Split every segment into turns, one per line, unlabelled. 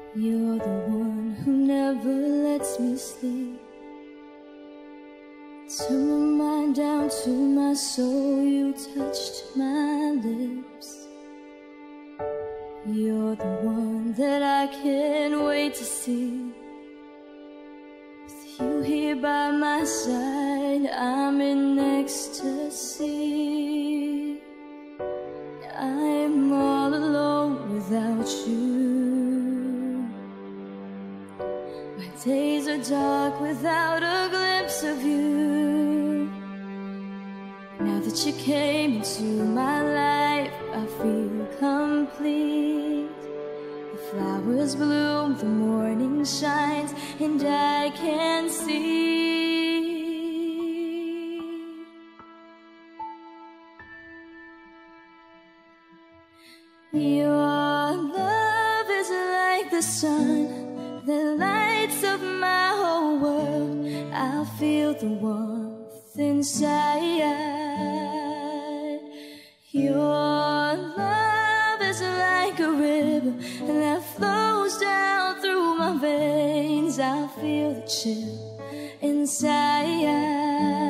You're the one who never lets me sleep. Turn my mind down to my soul, you touched my lips. You're the one that I can't wait to see. With you here by my side, I'm in ecstasy. I'm all alone without you. My days are dark without a glimpse of you. Now that you came into my life, I feel complete. The flowers bloom, the morning shines, and I can see. Your love is like the sun that lights up my whole world. I feel the warmth inside. Your love is like a river that flows down through my veins. I feel the chill inside.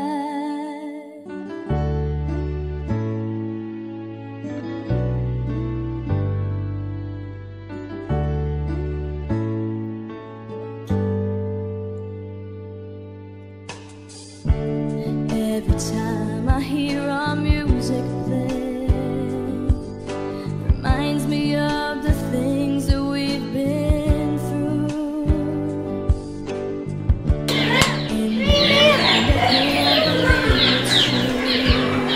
Every time I hear our music play, reminds me of the things that we've been through. And I can't believe it's true.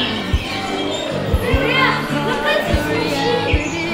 But the reality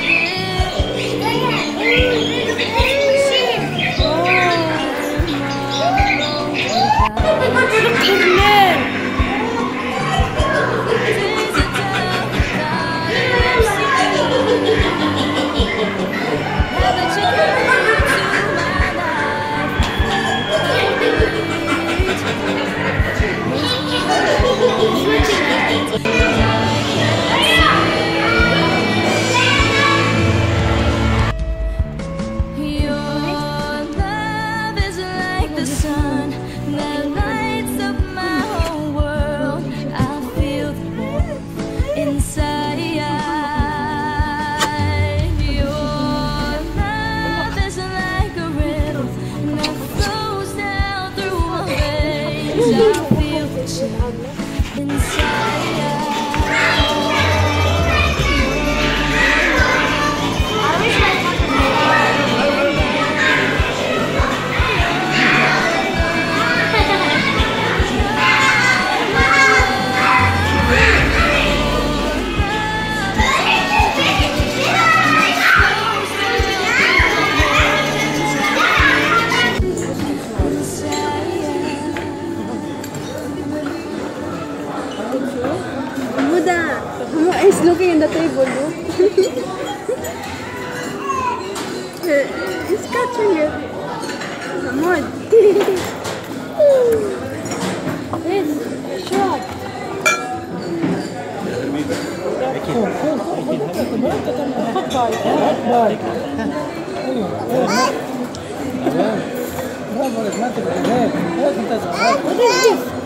I feel the chill inside.
Mama is looking in the table, look. He's catching it. Come on. This shot. What is this?